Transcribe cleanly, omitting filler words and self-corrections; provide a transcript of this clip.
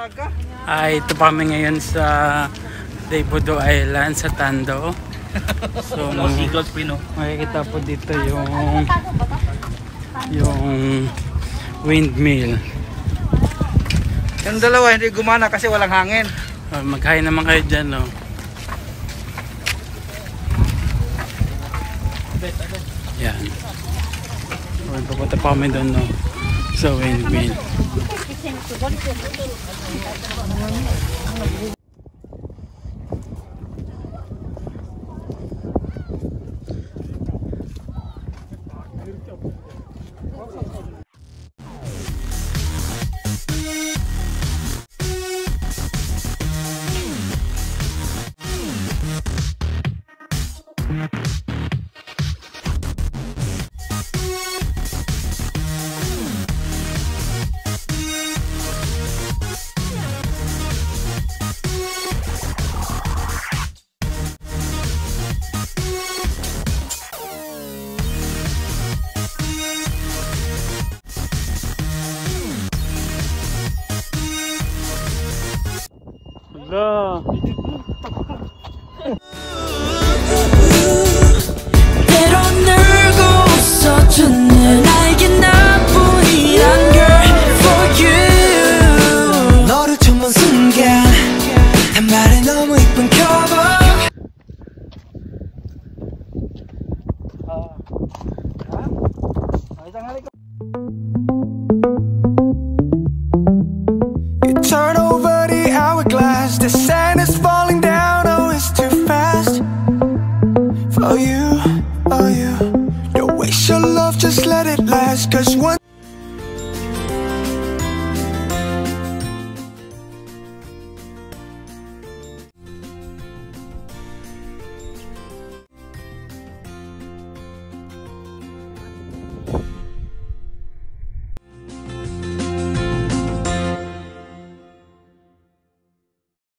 Ito pa kami ngayon sa Daebudo Island sa Tando. So, seagulls pino. makikita po dito yung windmill. Yung dalawa hindi gumana kasi walang hangin. Maghain naman kayo dyan, no? Yan. Papunta pa kami doon, no? Sa windmill. 때론 늘고 웃어주는 나에게 나뿐이란 girl for you. 너를 처음 본 순간 한 말에 너무 이쁜 커버. You turn over the hourglass, the sand is falling down, oh it's too fast. For you, don't waste your love, just let it last. Cause one